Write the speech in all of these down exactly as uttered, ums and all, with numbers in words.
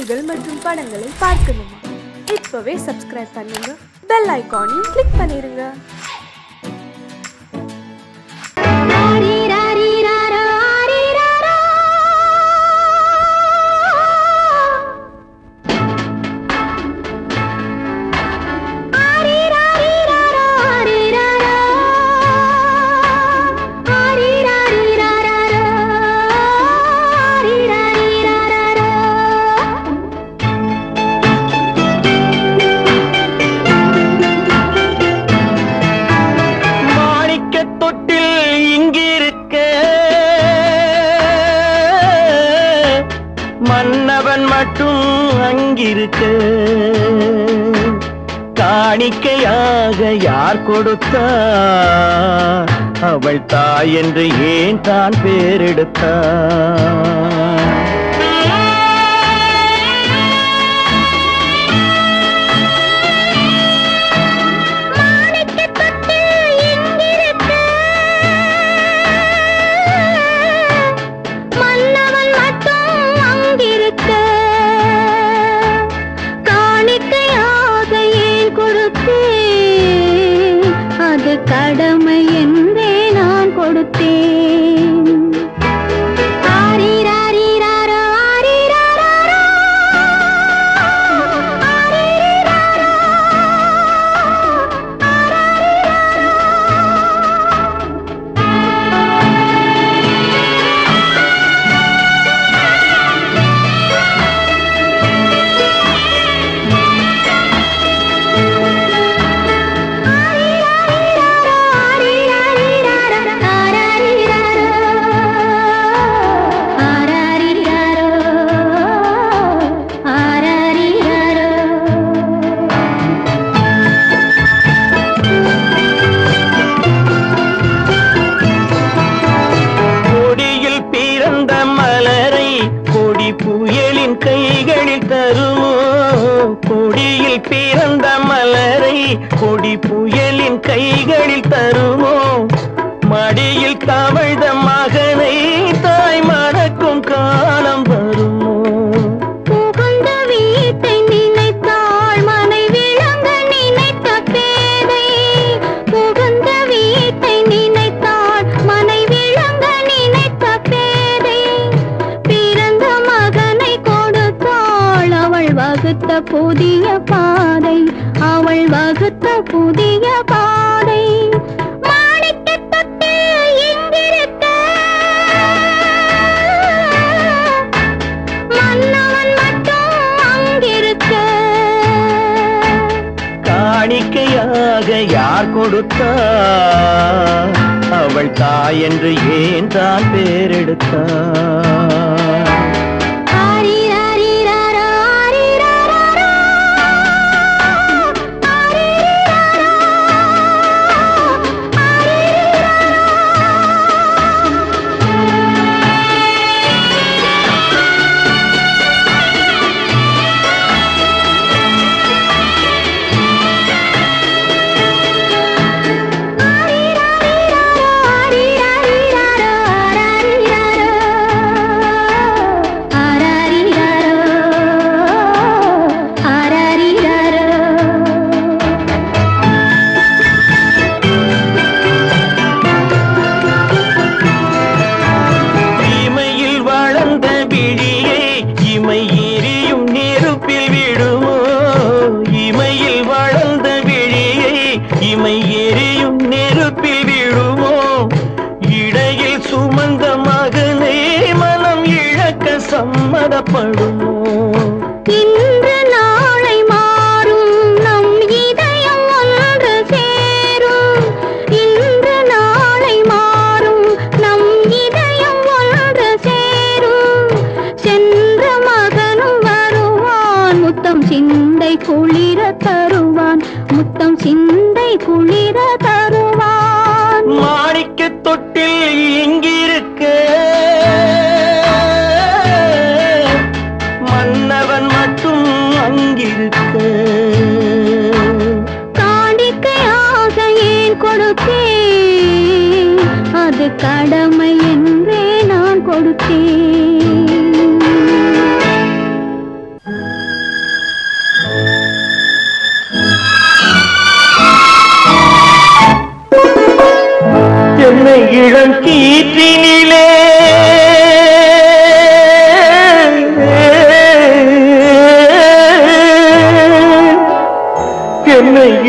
நிகழ்ச்சிகள் மற்றும் படங்களை பார்க்கணுமா? இப்பவே சப்ஸ்கிரைப் பண்ணுங்க, பெல் ஐகானையும் கிளிக் பண்ணிருங்க. மன்னவன் மட்டும் அங்கிருக்க, காணிக்கையாக யார் கொடுத்தார்? அவள் தாய் என்று ஏன் தான் பேரெடுத்தார்? கடமை என்றே நான் கொடுத்தேன். ஆரிராரிராரோ ஆரிராரோ ஆரிராரோ புயலின் கைகளில் தருமோ? கொடியில் பிறந்த மலரை கொடி புயலின் கைகளில் தருமோ? மடியில் தவழ்ந்த மகனை தாய் மறக்கும் காலம் வருமோ? புகுந்த வீட்டை நினைத்தாள் மனை விளங்க நினைத்த பேதை. புகுந்த வீட்டை நினைத்தாள் மனை விளங்க நினைத்த பேதை. பிறந்த மகனை கொடுத்தாள் அவள் வகுத்த புதிய பாதை. அவள் வகுத்த புதிய பாதை. காணிக்கையாக யார் கொடுத்தார்? அவள் தாய் என்று ஏன் தான் பேரெடுத்தார்? இமை எரியும் நெருப்பில் விழுமோ? இடையில் சுமந்த மகனை மனம் இழக்க சம்மதப்படுமோ? இன்று நாளை மாறும் நம் இதயம் ஒன்று சேரும். இன்று நாளை மாறும் நம் இதயம் ஒன்று சேரும். சென்ற மகனும் வருவான், முத்தம் சிந்தை குளிர தருவான். முத்தம் சிந்தை குளிர தருவான். மாணிக்க தொட்டில் இங்கிருக்க, மன்னவன் மட்டும் அங்கிருக்க. காணிக்கையாக ஏன் கொடுத்தேன்? அது கடமை என்றே நான் கொடுத்தேன்.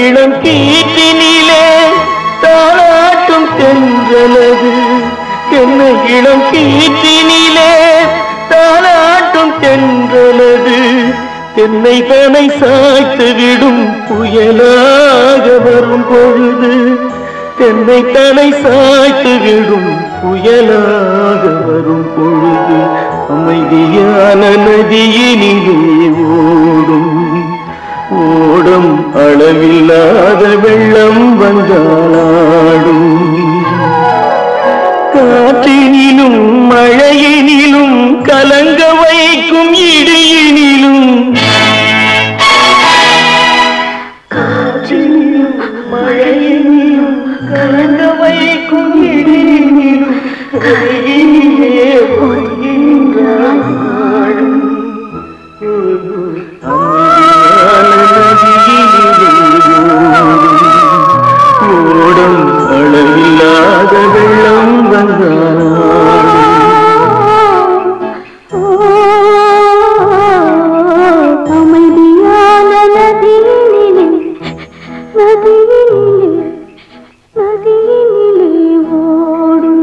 இளம் கீற்றினிலே தாளாட்டும் தென்றலது தென்னை இளம் கீற்றினிலே தாளாட்டும் தென்றலது தென்னை தனை சாய்த்து விடும் புயலாக வரும் பொழுது தென்னை தனை சாய்த்து விடும் புயலாக வரும் பொழுது அமைதியான நதியினிலே ஓடும் ஓடும் அளவில்லாத வெள்ளம் வந்தாடும் காற்றினிலும் மழையினிலும் கலங்க வைக்கும் இடியினிலும் காற்றினிலும் மழையினிலும் கலங்க வைக்கும் இடியினிலும் கையினிலே ஒதுங்கின்றான் ஓடும் அளவில்லாத வெள்ளம் வந்தார் அமைதியான நதியினிலே நதியினிலே நதியினிலே ஓடும்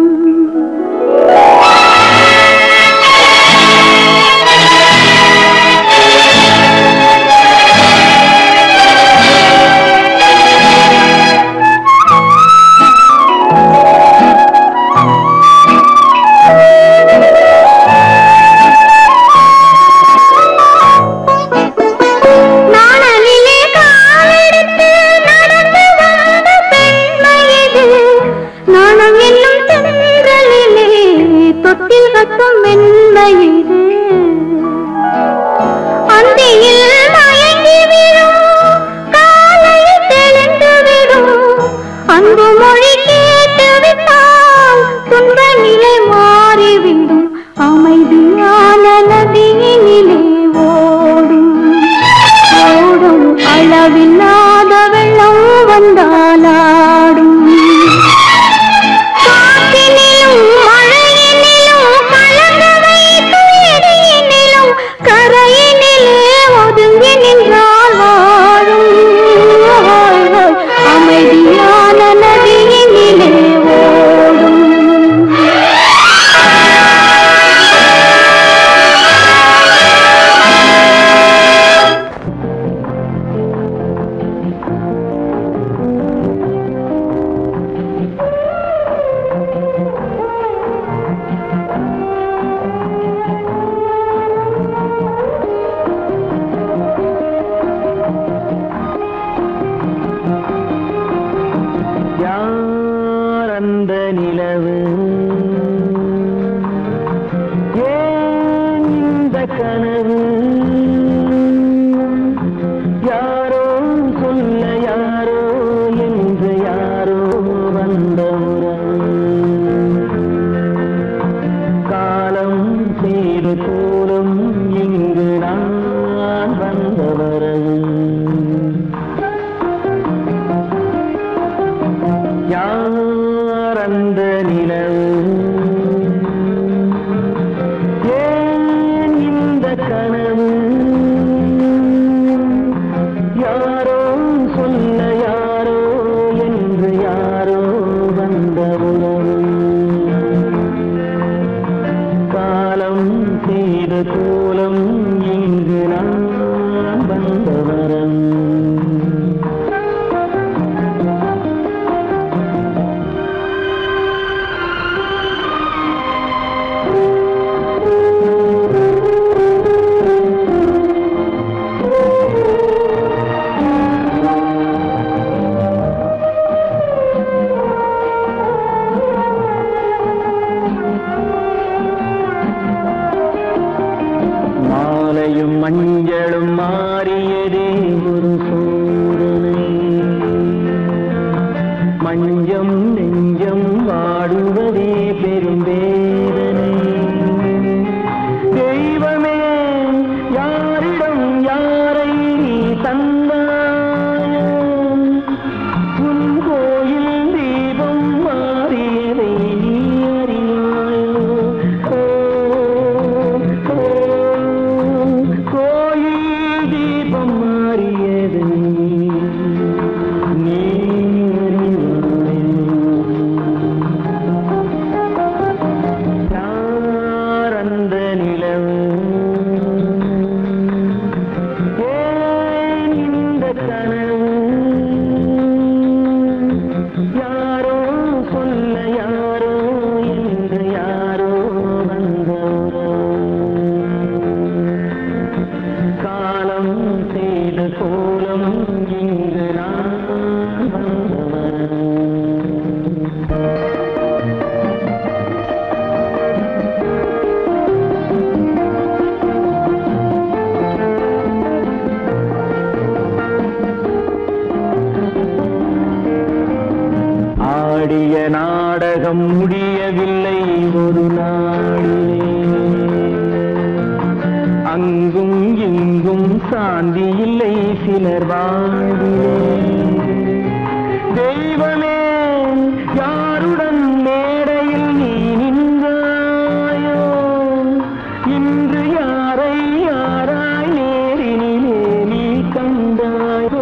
அங்கும் இங்கும் சாந்தி இல்லை சிலர் வாழ்விலே. தெய்வமே யாருடன் மேடையில் நீ நின்றாயோ, இன்று யாரை யாராய் நேரினிலே நீ கண்டாயோ.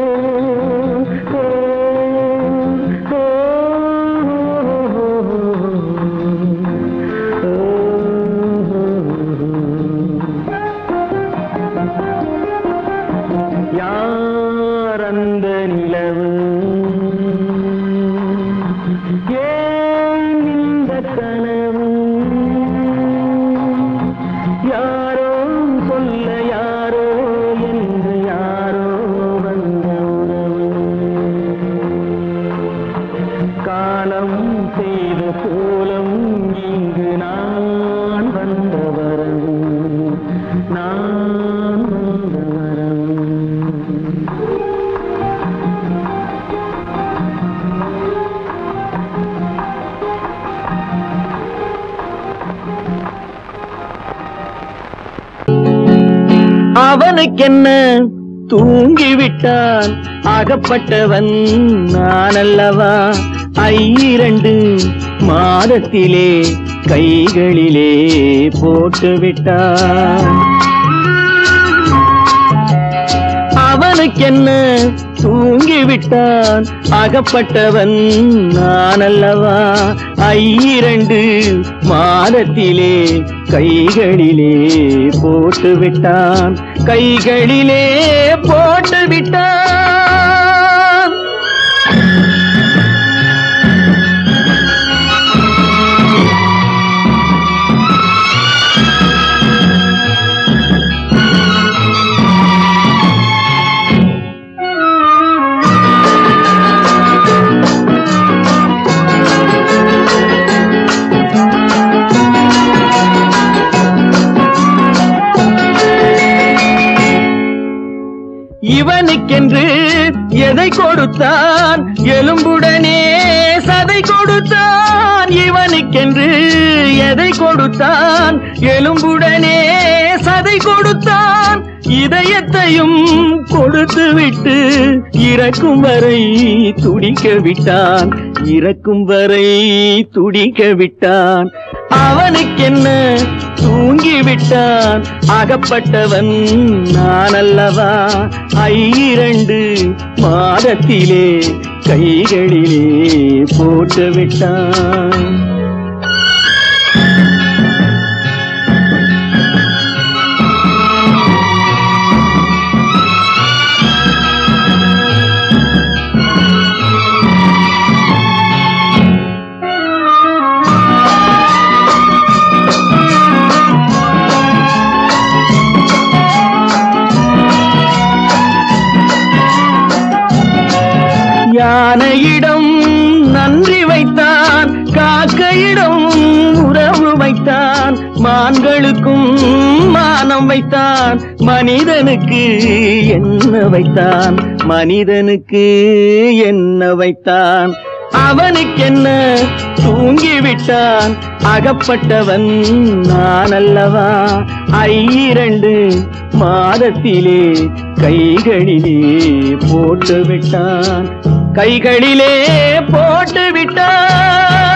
யார் அந்த நிலவு, ஏன் இந்த கனவு, யாரோ சொல்ல யாரோ என்று யாரோ வந்த உறவு. காலம் செய்த கோலம் இங்கு நான் வந்த வரவு, நான் வந்த வரவு. அவனுக்கென்ன தூங்கிவிட்டான், அகப்பட்டவன் நான் அல்லவா. ஐரண்டு மாதத்திலே கைகளிலே போட்டு விட்டான். அவனுக்கென்ன தூங்கிவிட்டான், அகப்பட்டவன் நான் அல்லவா. ஐரண்டு மாதத்திலே கைகளிலே போட்டு விட்டான், கைகளிலே போட்டு விட்டான். இவனுக்கென்று எதை கொடுத்தான், எலும்புடனே சதை கொடுத்தான். இவனுக்கென்று எதை கொடுத்தான், எலும்புடனே சதை கொடுத்தான். இதயத்தையும் கொடுத்து விட்டு இறக்கும் வரை துடிக்க விட்டான், இறக்கும் வரை துடிக்க விட்டான். அவனுக்கென்ன தூங்கிவிட்டான், அகப்பட்டவன் நான் அல்லவா. ஐரண்டு மாதத்திலே கைகளிலே போட்டு விட்டான். யானையிடம் நன்றி வைத்தான், காக்கையிடம் உறவு வைத்தான். மான்களுக்கும் மானம் வைத்தான், மனிதனுக்கு என்ன வைத்தான், மனிதனுக்கு என்ன வைத்தான். அவனுக்கென்ன தூங்கிவிட்டான், அகப்பட்டவன் நான் அல்லவா. ஐரண்டு மாதத்திலே கைகளிலே போட்டு விட்டான், கைகளிலே போட்டு விட்டான்.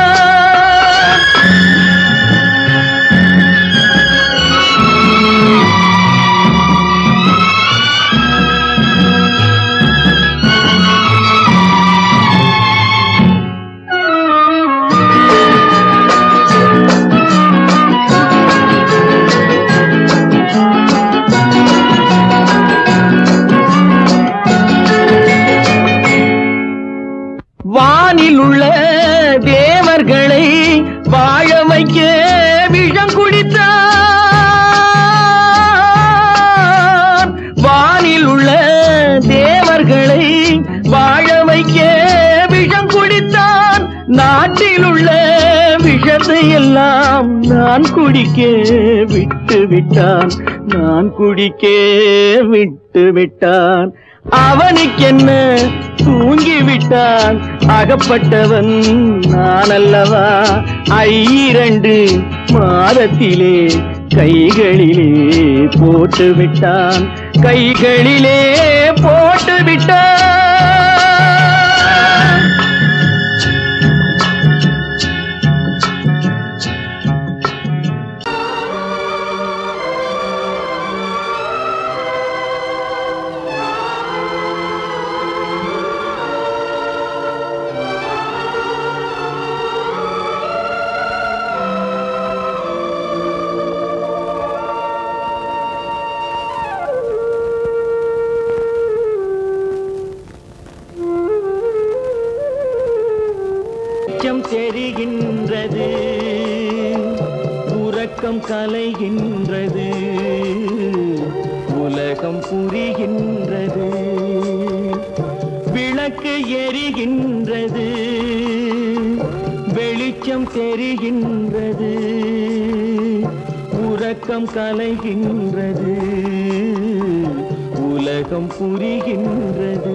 வானில் உள்ள தேவர்களை வாழ வைக்க விஷம் குடித்தான். வானில் உள்ள தேவர்களை வாழ வைக்க விஷம் குடித்தான். நாட்டில் உள்ள விஷத்தை எல்லாம் நான் குடிக்க விட்டு விட்டான், நான் குடிக்க விட்டு விட்டான். அவனுக்கென்ன தூங்கிவிட்டான், அகப்பட்டவன் நான் அல்லவா. ஐரண்டு மாதத்திலே கைகளிலே போட்டு விட்டான், கைகளிலே போட்டு விட்டான். தெரிகின்றது, உறக்கம் கலைகின்றது, உலகம் புரிகின்றது, விளக்கு எரிகின்றது, வெளிச்சம் தெரிகின்றது, உறக்கம் கலைகின்றது, உலகம் புரிகின்றது.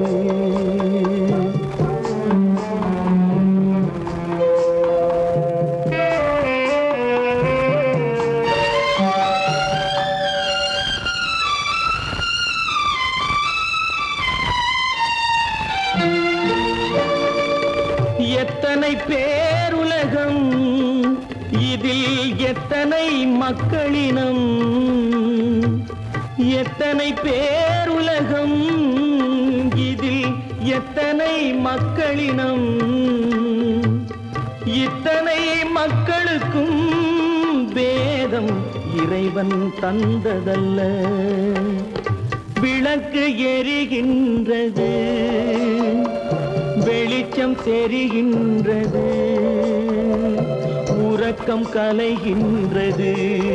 எத்தனை பேருலகம், இதில் எத்தனை மக்களினம், எத்தனை பேருலகம், இதில் எத்தனை மக்களினம், இத்தனை மக்களுக்கும் வேதம் இறைவன் தந்ததல்ல. விளக்கு எரிகின்றது, வெளிச்சம் தெரிகின்றது, உறக்கம் கலைகின்றது,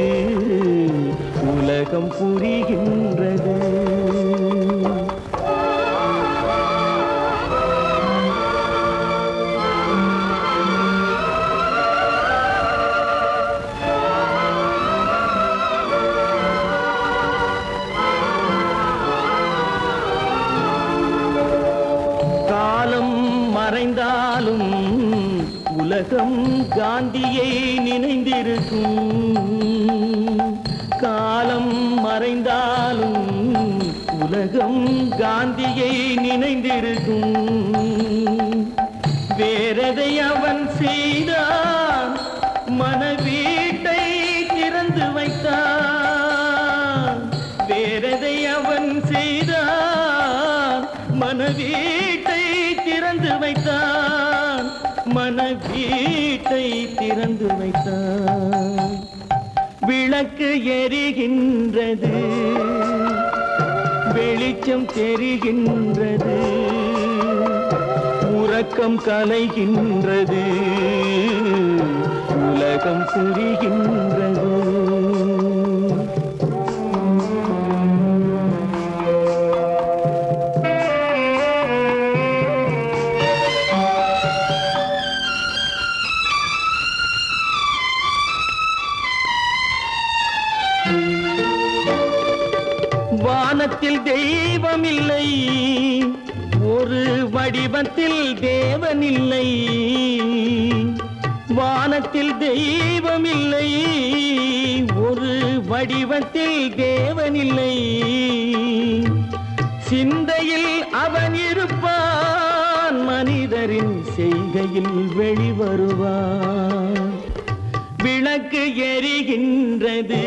உலகம் புரிகின்றது. மறைந்தாலும் உலகம் காந்தியை நினைந்திருக்கும், காலம் மறைந்தாலும் உலகம் காந்தியை நினைந்திருக்கும். வேறதை அவன் செய்தான், மனவீட்டை திறந்து வைத்தான். வேறதை அவன் செய்தான், மனவீட்டை திறந்து வைத்தான், மனவீட்டை திறந்து வைத்தான். விளக்கு எரிகின்றது, வெளிச்சம் தெரிகின்றது, உறக்கம் கலைகின்றது, உலகம் புரிகின்றது. வானத்தில் தெய்வமில்லை, ஒரு வடிவத்தில் தேவனில்லை. வானத்தில் தெய்வமில்லை, ஒரு வடிவத்தில் தேவனில்லை. சிந்தையில் அவன் இருப்பான், மனிதரின் செய்கையில் வெளிவருவான். விளக்கு எரிகின்றது,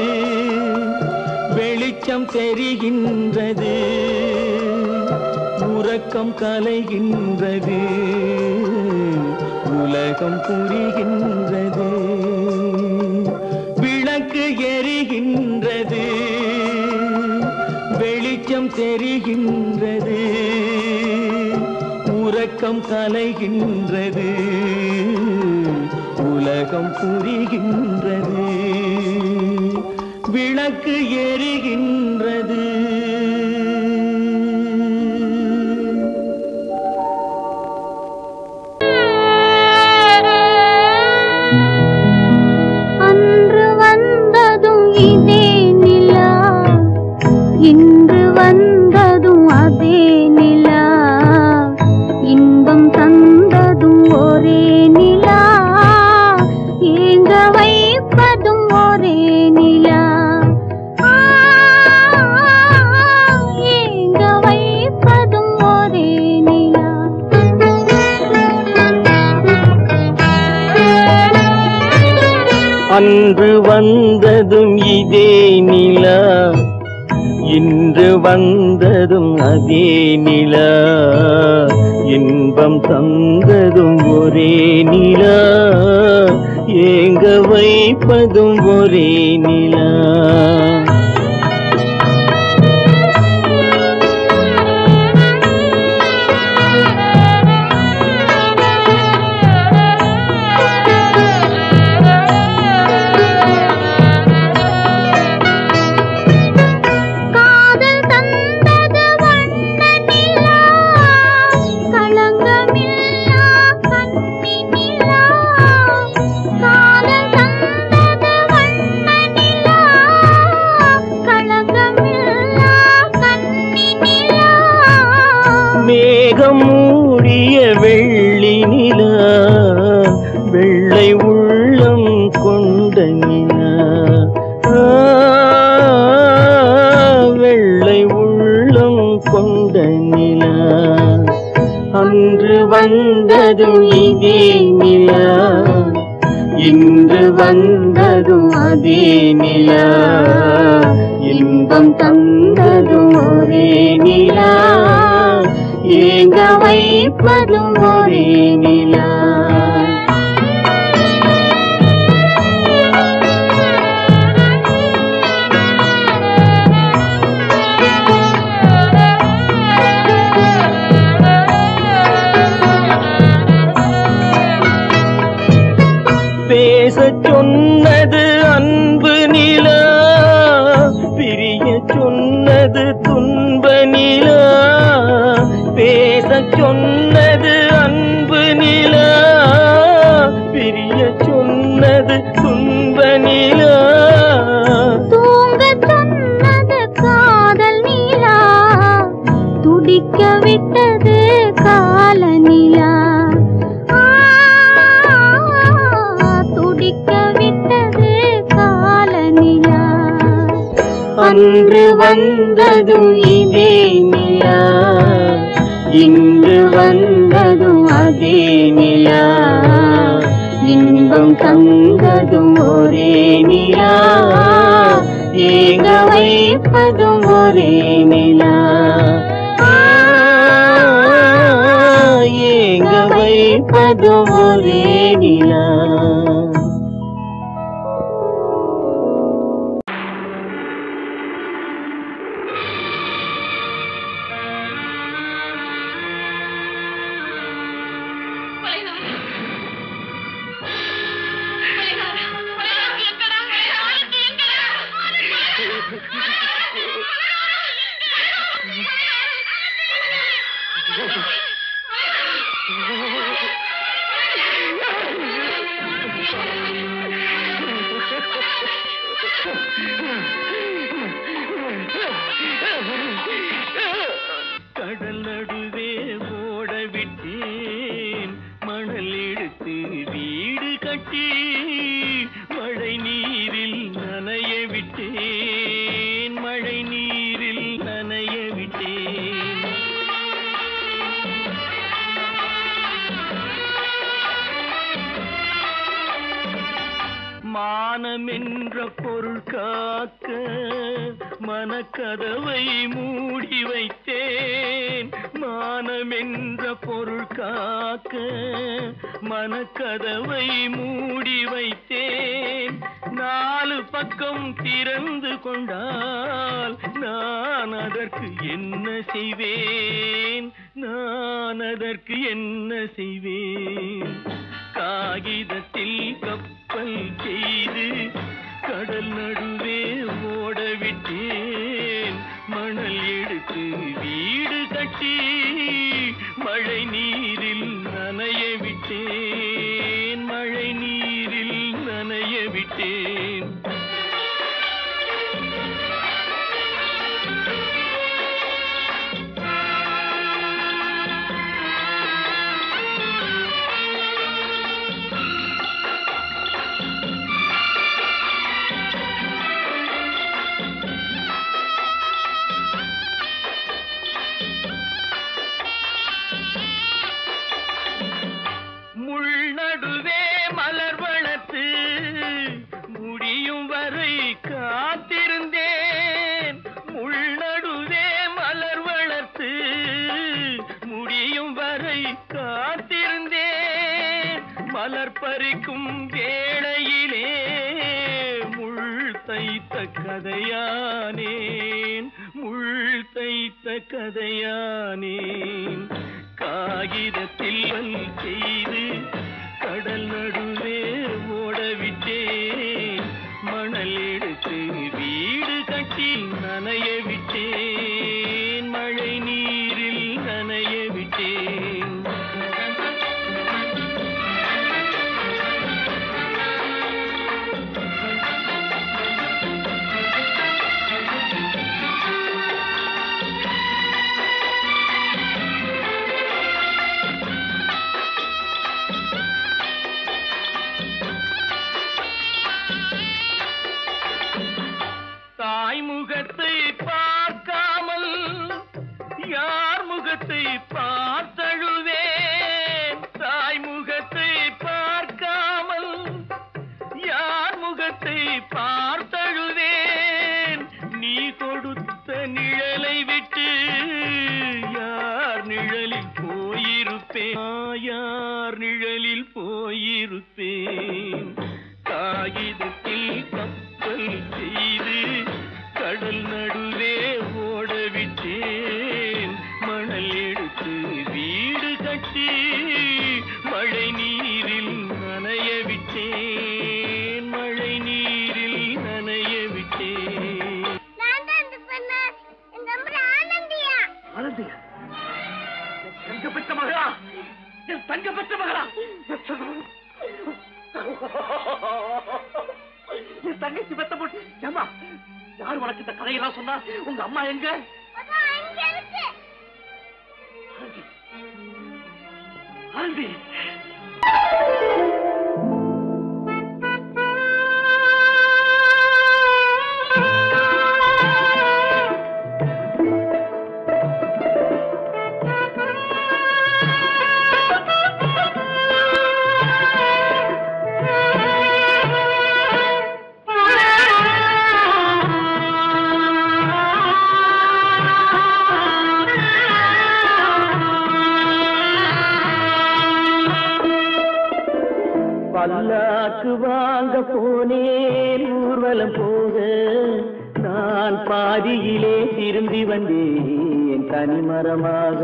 வெளிச்சம் தெரிகின்றது, உறக்கம் கலைகின்றது, உலகம் புரிகின்றது. விளக்கு எரிகின்றது, வெளிச்சம் தெரிகின்றது, உறக்கம் கலைகின்றது, உலகம் புரிகின்றது. விளக்கு எரிகின்றது. அன்று வந்ததும் இதே நிலா, இன்று வந்ததும் அதே நிலா, இன்பம் தந்ததும் ஒரே நிலா, ஏங்க வைப்பதும் ஒரே நிலா. இதே நிலா, இன்று வந்ததும் அதே நிலா, இன்பம் தந்ததும் ஒரே நிலா, ஏங்க வைப்பதும் ஒரே நிலா. மேகம் மூடிய வெள்ளி நிலா, வெள்ளை உள்ளம் கொண்ட நிலா, வெள்ளை உள்ளம் கொண்ட நிலா, அன்று வந்ததும் இதே நிலா, இன்று வந்ததும் அதே நிலா, இன்பம் தந்ததும் ஒரே நிலா, ஏங்க வைப்பதும் ஒரே நிலா. பேசச் சொன்னது அன்பு நிலா, பிரிய சொன்னது துன்ப நிலா, பேசச் சொன்னது அன்பு நிலா, பிரிய சொன்னது துன்ப நிலா, தூங்க சொன்னது காதல் நிலா, துடிக்க விட்டது கால நிலா, துடிக்க விட்டது கால நிலா. அன்று வந்ததும் இதே நிலா, இன்று வந்ததும் அதே நிலா, இன்பம் தந்ததும் ஒரே நிலா, ஏங்க வைப்பதும் ஒரே நிலா, ஏங்க வைப்பதும் ஒரே நிலா. கடல் நடுவே ஓட விட்டேன், மணல் எடுத்து வீடு கட்டி, மழை நீரில் நனைய விட்டேன், மழை நீரில் நனைய விட்டேன். மானம் என்ற பொருள் காக்க மனக்கதவை மூடி வைத்தேன், மானம் என்ற பொருள் காக்க மனக்கதவை மூடி வைத்தேன். நாலு பக்கம் திறந்து கொண்டால் நான் அதற்கு என்ன செய்வேன், நான் அதற்கு என்ன செய்வேன். காகிதத்தில் கப்பல் செய்து கடல் நடுவே ஓட விட்டேன், மணல் எடுத்து வீடு கட்டி, மழை நீரில் நனைய விட்டேன், மழை நீரில் நனைய விட்டேன். பறிக்கும் வேளையிலே முள் தைத்த கதையானேன், முள் தைத்த கதையானேன். காகிதத்தில் வல் செய்து கடல் நடுவே ஓடவிட்டேன், மணல் எடுத்து வீடு கட்டி நனைய விட்டேன், மழை நீரில் நனைய விட்டேன். தாய்முகத்தை பார்க்காமல் யார் முகத்தை பார்த்தழுவேன், தாய்முகத்தை பார்க்காமல் யார் முகத்தை பார்த்தழுவேன். நீ கொடுத்த நிழலை விட்டு யார் நிழலில் போயிருப்பேன், யார் நிழலில் போயிருப்பேன். காகிதத்தில் கப்பல் செய்து கடல் நடுவே ஓடவிட்டேன், மணல் எடுத்து வீடு கட்டி மழை நீரில் நனைய விட்டேன், மழை நீரில் நனைய விட்டேன். ஆனந்தியா, தங்க பெற்ற மகளா, என் தங்க பெற்ற மகளா, என் தங்கச்சி பெத்த போட்டு. ஏமா, யார் உனக்கு இந்த கதையெல்லாம் சொன்னா? உங்க அம்மா எங்க? ஆனந்தி, பல்லாக்கு வாங்க போனேன் ஊர்வலம் போக, நான் பாதியிலே திரும்பி வந்தேன் தனிமரமாக.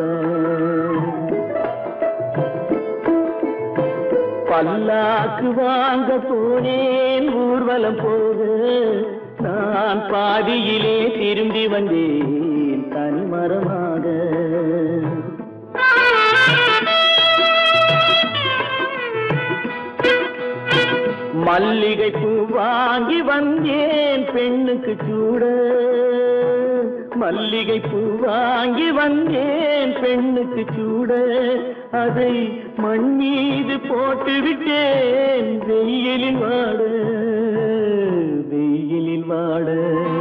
பல்லாக்கு வாங்க போனேன் ஊர்வலம் போக, நான் பாதியிலே திரும்பி வந்தேன் தனிமரமாக. மல்லிகை பூ வாங்கி வந்தேன் பெண்ணுக்கு சூட, மல்லிகை பூ வாங்கி வந்தேன் பெண்ணுக்கு சூட, அதை மண் மீது போட்டு விட்டேன் வெயிலில் வாட, வெயிலில் வாட.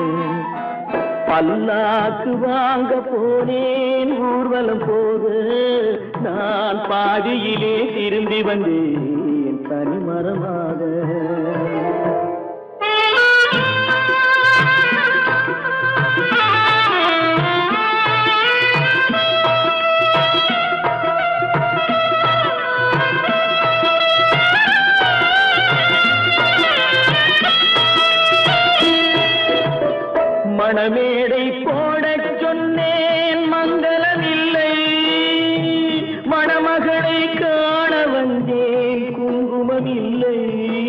பல்லாக்கு வாங்க போனேன் ஊர்வலம் போக, நான் பாதியிலே திரும்பி வந்தேன் தனிமரமாக. மணமேடை போடச் சொன்னேன் மங்களமில்லை, மணமகளை காண வந்தேன் குங்குமமில்லை.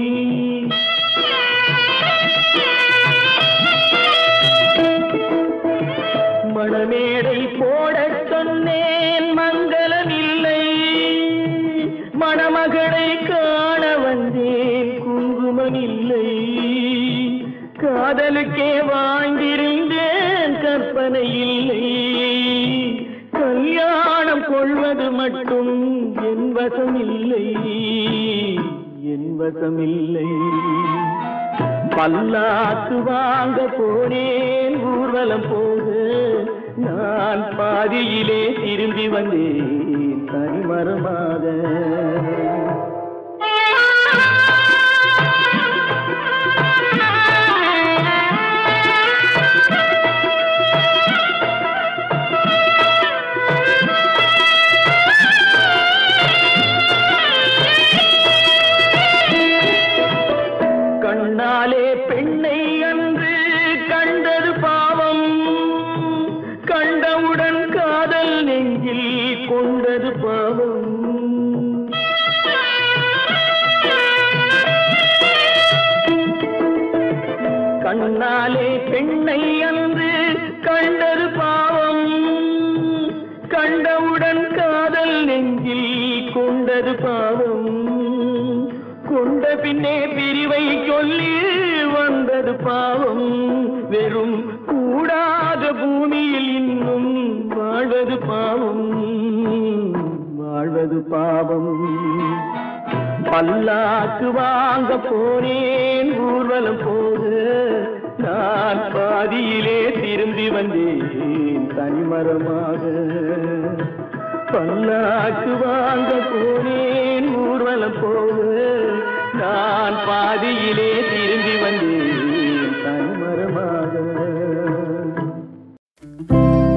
மணமேடை போடச் சொன்னேன் மங்களமில்லை, மணமகளை காண வந்தேன் குங்குமமில்லை. காதலுக்கே வாழ்ந்திருந்தேன் கற்பனை இல்லை, கல்யாணம் கொள்வது மட்டும் என் வசமில்லை, என் வசமில்லை. பல்லாக்கு வாங்க போனேன் ஊர்வலம் போக, நான் பாதியிலே திரும்பி வந்தேன் தனிமரமாக. கண்டவுடன் காதல் நெஞ்சில் கொண்டது பாவம். கண்ணாலே பெண்ணை அன்று கண்டது பாவம். கண்டவுடன் காதல் நெஞ்சில் கொண்டது பாவம். கொண்ட பின்னே பிரிவை சொல்லி வந்தது பாவம். வெறும் கூடாத பூமியில் இன்னும் வாழ்வது பாவம், வாழ்வது பாவம். பல்லாக்கு வாங்க போனேன் ஊர்வலம் போது, நான் பாதியிலே திரும்பி வந்தேன் தனிமரமாக. பல்லாக்கு வாங்க போனேன் ஊர்வலம் போது, நான் பாதியிலே திரும்பி வந்தேன் தனிமரமாக.